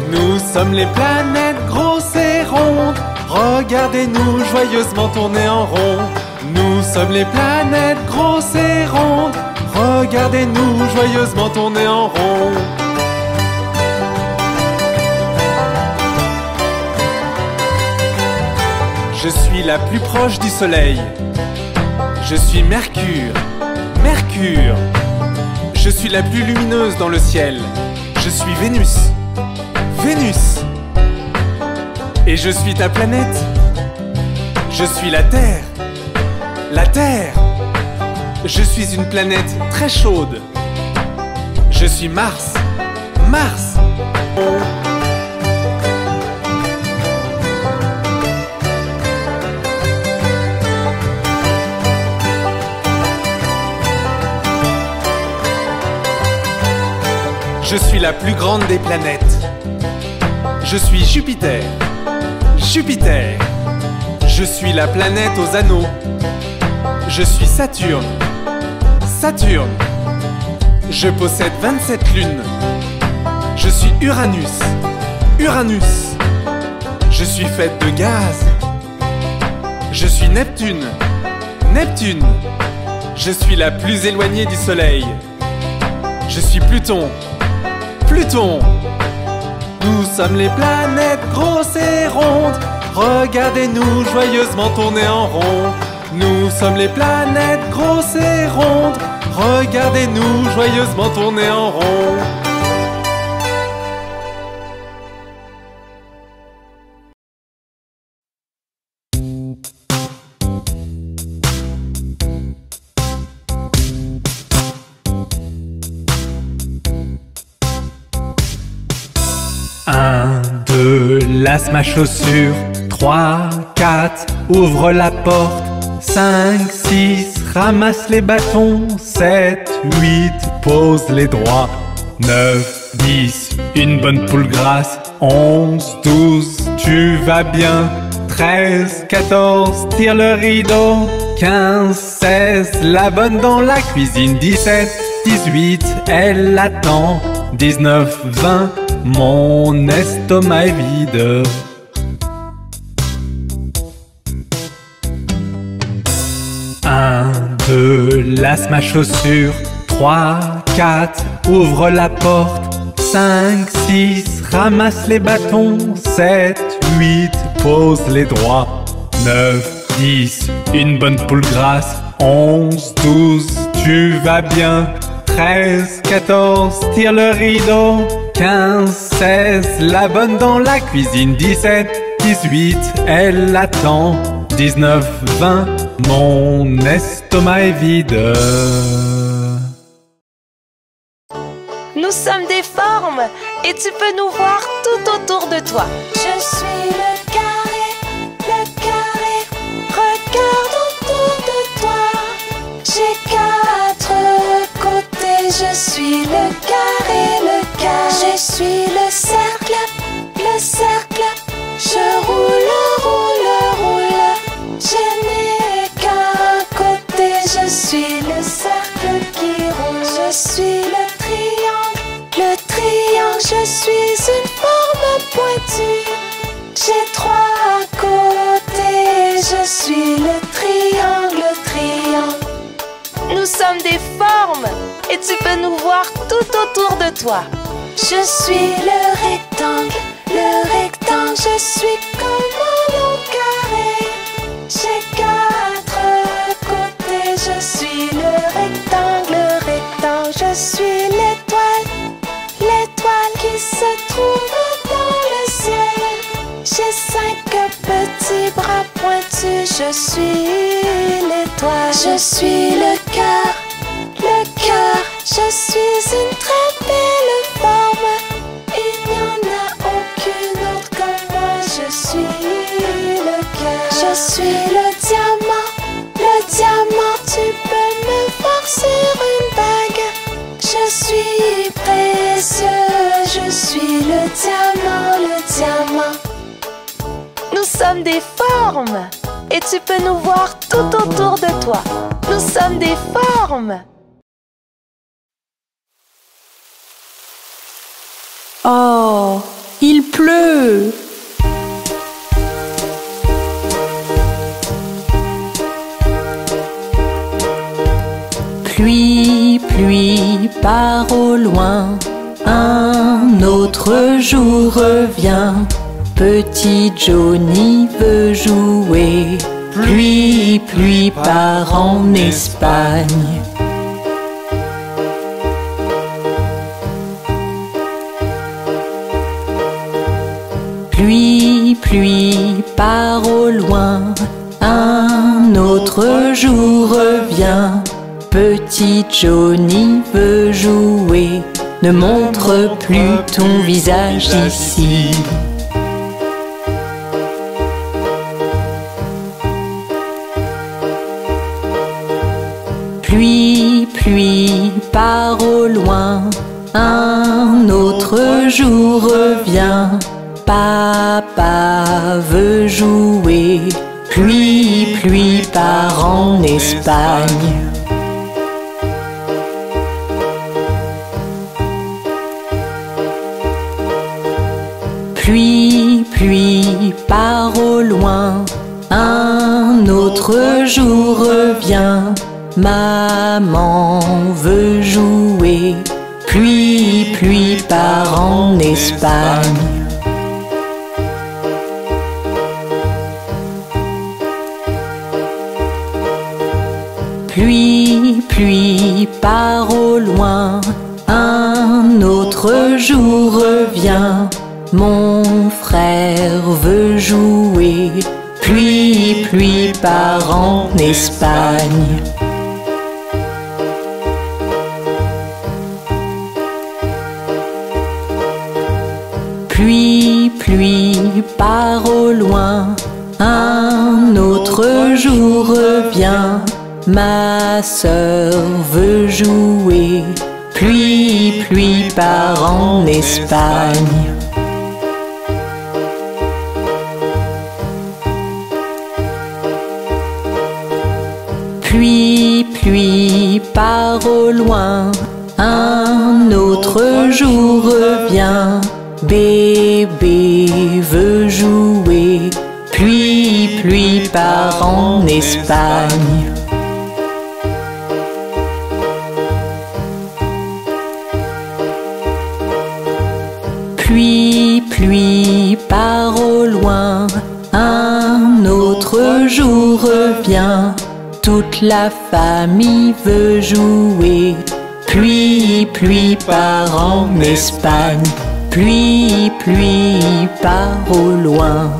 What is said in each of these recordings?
Nous sommes les planètes grosses et rondes. Regardez-nous joyeusement tourner en rond. Nous sommes les planètes grosses et rondes. Regardez-nous joyeusement tourner en rond. Je suis la plus proche du soleil. Je suis Mercure, Mercure. Je suis la plus lumineuse dans le ciel. Je suis Vénus, Vénus. Et je suis ta planète. Je suis la Terre, la Terre. Je suis une planète très chaude. Je suis Mars, Mars. Je suis la plus grande des planètes. Je suis Jupiter, Jupiter. Je suis la planète aux anneaux. Je suis Saturne, Saturne. Je possède 27 lunes. Je suis Uranus, Uranus. Je suis faite de gaz. Je suis Neptune, Neptune. Je suis la plus éloignée du Soleil. Je suis Pluton, Pluton. Nous sommes les planètes grosses et rondes. Regardez-nous joyeusement tourner en rond. Nous sommes les planètes grosses et rondes. Regardez-nous joyeusement tourner en rond. Un, deux, lasse ma chaussure. 3, 4, ouvre la porte. 5, 6, ramasse les bâtons. 7, 8, pose les droits. 9, 10, une bonne poule grasse. 11, 12, tu vas bien. 13, 14, tire le rideau. 15, 16, la bonne dans la cuisine. 17, 18, elle attend. 19, 20, mon estomac est vide. 1, 2, lasse ma chaussure. 3, 4, ouvre la porte. 5, 6, ramasse les bâtons. 7, 8, pose les droits. 9, 10, une bonne poule grasse. 11, 12, tu vas bien. 13, 14, tire le rideau. 15, 16, la bonne dans la cuisine. 17, 18, elle attend. 19, 20, mon estomac est vide. Nous sommes des formes et tu peux nous voir tout autour de toi. Je suis le carré, regarde autour de toi. J'ai 4 côtés, je suis le carré, je suis le cercle, je roule, je n'ai qu'un côté, je suis le cercle qui roule. Je suis le triangle, je suis une forme pointue. J'ai 3 côtés, je suis le triangle. Nous sommes des formes et tu peux nous voir tout autour de toi. Je suis le rectangle, je suis comme un long carré. J'ai 4 côtés, je suis le rectangle, je suis l'étoile qui se trouve dans le ciel. J'ai 5 petits bras pointus, je suis l'étoile. Je suis le cœur, je suis une très belle forme. Il n'y en a aucune autre comme moi, je suis le cœur. Je suis le diamant, tu peux me voir sur une bague. Je suis précieux, je suis le diamant. Nous sommes des formes et tu peux nous voir tout autour de toi. Nous sommes des formes. Oh, il pleut. Pluie, pluie, part au loin, un autre jour revient. Petit Johnny veut jouer. Pluie, pluie, part en Espagne. Pluie, pluie, part au loin, un autre jour revient. Petit Johnny veut jouer, ne montre plus ton visage ici. Pluie, pluie, part au loin, un autre jour revient. Papa veut jouer, pluie, pluie, part en Espagne. Pluie, pluie, part au loin, un autre jour revient. Maman veut jouer, pluie, pluie, part en Espagne. Pluie, pluie, part au loin, un autre jour revient. Mon frère veut jouer, pluie, pluie, part en Espagne. Pluie, pluie, part au loin, un autre jour revient. Ma sœur veut jouer, pluie, pluie, part en Espagne. Pluie, pluie, part au loin, un autre jour revient. Bébé veut jouer, pluie, pluie, part en Espagne. Pluie, pluie, part au loin, un autre jour revient. Toute la famille veut jouer, pluie, pluie, part en Espagne. Pluie, pluie, part au loin.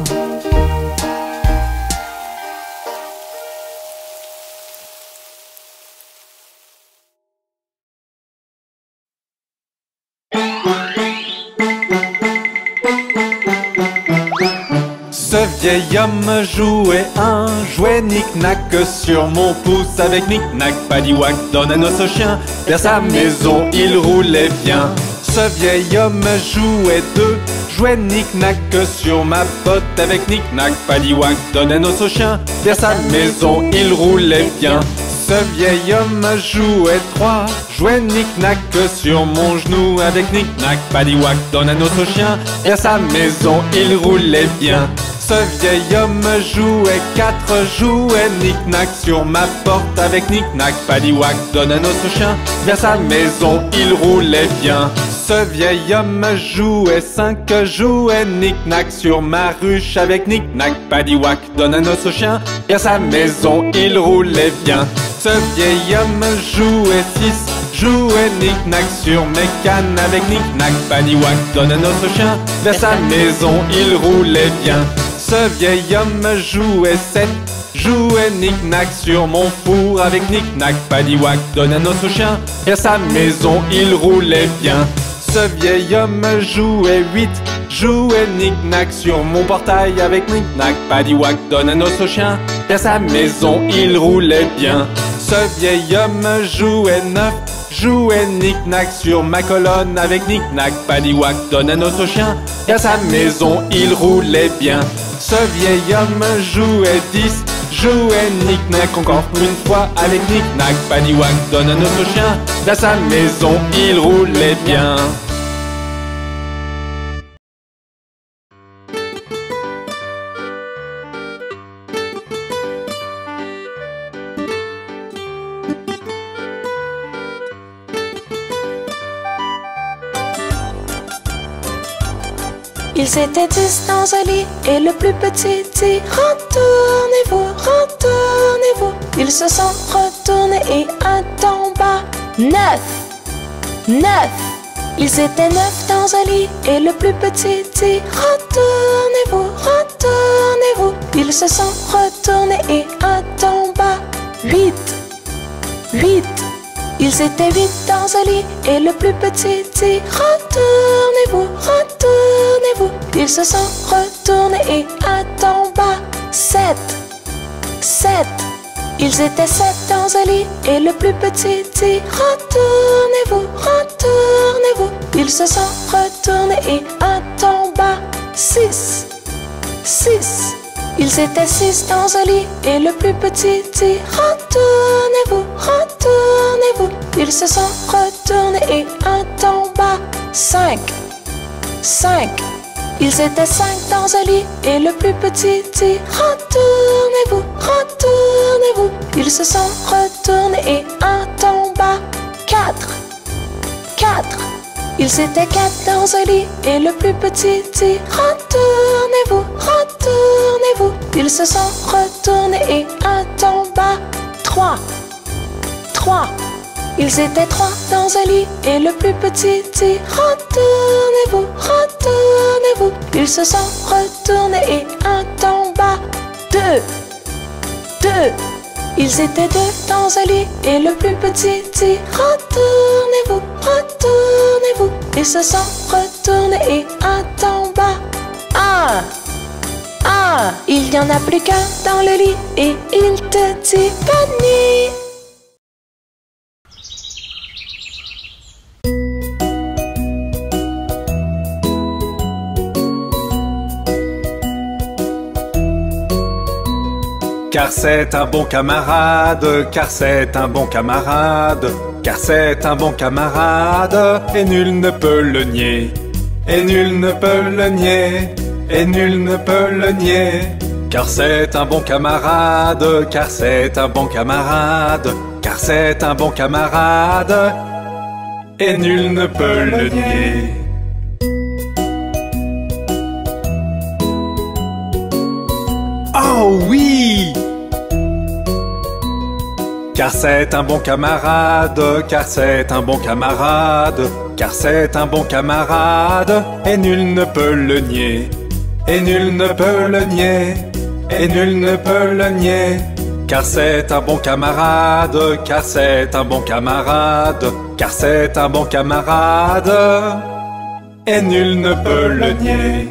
Ce vieil homme jouait un jouet knick-knack sur mon pouce. Avec knick-knack, paddywhack, donne un os au chien. Vers sa maison, il roulait bien. Ce vieil homme jouait deux jouets knick-knack sur ma botte. Avec knick-knack, paddywhack, donne un os au chien. Vers sa maison, il roulait bien. Ce vieil homme jouait trois jouets knick-knack sur mon genou. Avec knick-knack, paddywhack, donne un os au chien. Vers sa maison, il roulait bien. Ce vieil homme jouait quatre jouets knick-knack sur ma porte. Avec knick-knack, paddywhack, donne un os au chien. Vers sa maison, il roulait bien. Ce vieil homme jouait cinq jouets knick-knack sur ma ruche. Avec knick-knack, paddywhack, donne un os au chien. Vers sa maison, il roulait bien. Ce vieil homme jouait six jouets knick-knack sur mes cannes. Avec knick-knack, paddywhack, donne un os au chien. Vers sa maison, il roulait bien. Ce vieil homme jouait sept jouets knick-knack sur mon four. Avec knick-knack, paddywhack, donne un os au chien. Vers sa maison, il roulait bien. Ce vieil homme jouait huit jouets knick-knack sur mon portail. Avec knick-knack, paddywhack, donne un os au chien. Vers sa maison, il roulait bien. Ce vieil homme jouait neuf jouets knick-knack sur ma colonne. Avec knick-knack, paddywhack, donne un os au chien. Vers sa maison, il roulait bien. Ce vieil homme jouait 10 jouets knick-knack encore une fois. Avec knick-knack, paddywhack, donne un os au chien. Vers sa maison, il roulait bien. Ils étaient 10 dans un lit et le plus petit dit retournez-vous, retournez-vous. Ils se sont retournés et un tomba. 9, 9. Ils étaient 9 dans un lit et le plus petit dit retournez-vous, retournez-vous. Ils se sont retournés et un tomba. 8, 8. Ils étaient 8 dans un lit et le plus petit dit retournez-vous, retournez-vous. Ils se sont retournés et un tomba. 7, 7. Ils étaient 7 dans un lit et le plus petit dit retournez-vous, retournez-vous. Ils se sont retournés et un tomba. 6, 6. Ils étaient 6 dans un lit et le plus petit dit retournez-vous, retournez-vous. Ils se sont retournés et un tomba. 5, 5. Ils étaient 5 dans un lit et le plus petit dit retournez-vous, retournez-vous. Ils se sont retournés et un tomba. 4, 4. Ils étaient 4 dans un lit et le plus petit dit retournez-vous, retournez-vous. Ils se sont retournés et un tomba. 3, 3. Ils étaient 3 dans un lit et le plus petit dit retournez-vous, retournez-vous. Ils se sont retournés et un tomba. 2, 2. Ils étaient 2 dans un lit et le plus petit dit retournez-vous, retournez-vous. Ils se sont retournés et un tomba. 1, 1. Il n'y en a plus qu'un dans le lit et il te dit bonne nuit. Car c'est un bon camarade, car c'est un bon camarade, car c'est un bon camarade, et nul ne peut le nier, et nul ne peut le nier, et nul ne peut le nier. Car c'est un bon camarade, car c'est un bon camarade, car c'est un bon camarade, et nul ne peut le nier. Oh oui! Car c'est un bon camarade, car c'est un bon camarade, car c'est un bon camarade, et nul ne peut le nier, et nul ne peut le nier, et nul ne peut le nier. Car c'est un bon camarade, car c'est un bon camarade, car c'est un bon camarade, et nul ne peut le nier.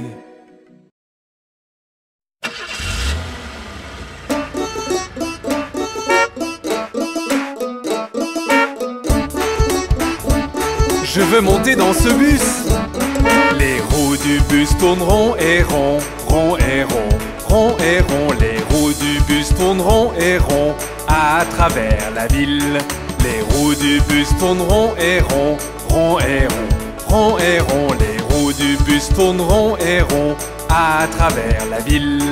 Je veux monter dans ce bus. Les roues du bus tourneront et rond, rond et rond, rond et rond. Les roues du bus tourneront et rond à travers la ville. Les roues du bus tourneront et rond, rond et rond, rond et rond. Les roues du bus tourneront et rond à travers la ville.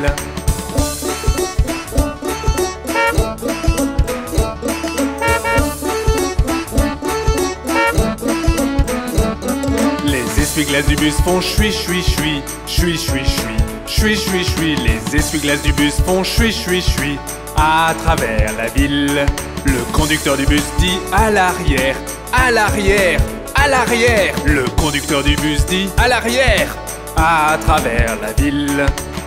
Les essuie-glaces du bus font chui chui chui, chui chui chui, chui chui chui. Les essuie-glaces du bus font chui chui chui à travers la ville. Le conducteur du bus dit à l'arrière, à l'arrière, à l'arrière. Le conducteur du bus dit à l'arrière, à travers la ville.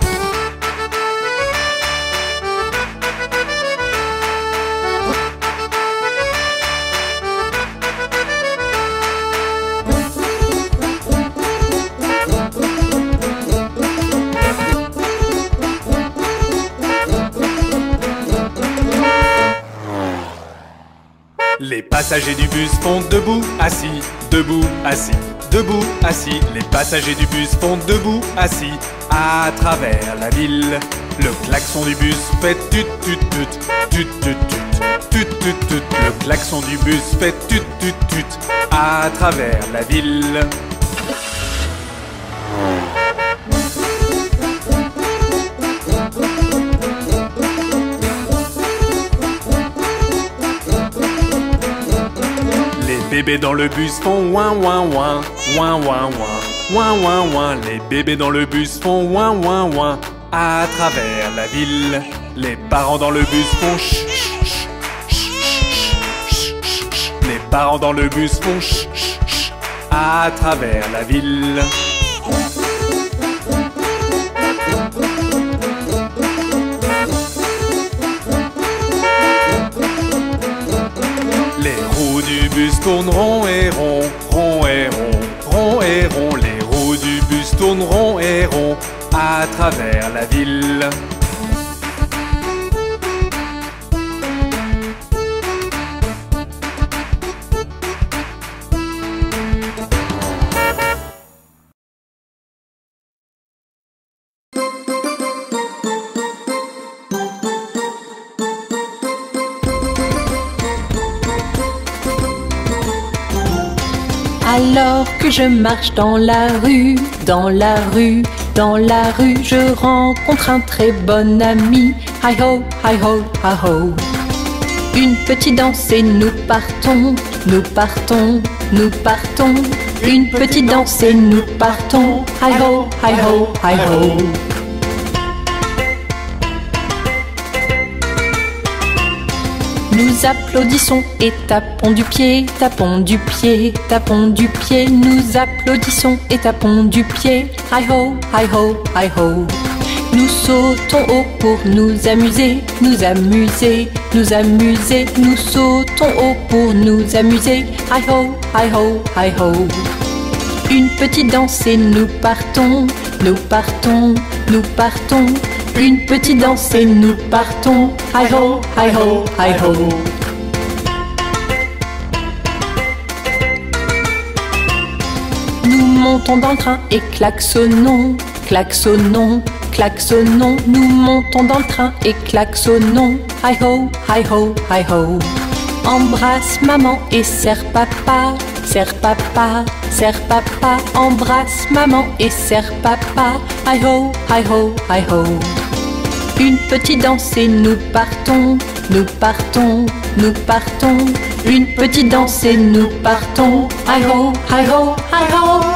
Les passagers du bus font debout, assis, debout, assis, debout, assis. Les passagers du bus font debout, assis, à travers la ville. Le klaxon du bus fait tut tut tut, tut tut tut, tut tut tut. Le klaxon du bus fait tut tut tut, à travers la ville. Les bébés dans le bus font ouin ouin ouin, ouin ouin ouin, ouin ouin ouin. Les bébés dans le bus font ouin ouin ouin. À travers la ville, les parents dans le bus font ch ch ch ch ch. Les parents dans le bus font ch ch ch. À travers la ville. Les roues du bus tournent rond et rond, rond et rond, rond et rond. Les roues du bus tournent rond et rond à travers la ville. Alors que je marche dans la rue, dans la rue, dans la rue, je rencontre un très bon ami. Hi ho, hi ho, hi ho. Une petite danse et nous partons, nous partons, nous partons. Une petite danse et nous partons. Hi ho, hi ho, hi ho. Nous applaudissons et tapons du pied, tapons du pied, tapons du pied. Nous applaudissons et tapons du pied. Hi ho, hi ho, hi ho. Nous sautons haut pour nous amuser, nous amuser, nous amuser. Nous sautons haut pour nous amuser. Hi ho, hi ho, hi ho. Une petite danse et nous partons, nous partons, nous partons. Une petite danse et nous partons. Hi ho, hi ho, hi ho. Nous montons dans le train et klaxonnons, klaxonnons, klaxonnons. Nous montons dans le train et klaxonnons. Hi ho, hi ho, hi ho. Embrasse maman et serre papa, serre papa, serre papa. Embrasse maman et serre papa. Hi ho, hi ho, hi ho. Une petite danse et nous partons, nous partons, nous partons. Une petite danse et nous partons. Hi ho, hi ho, hi ho.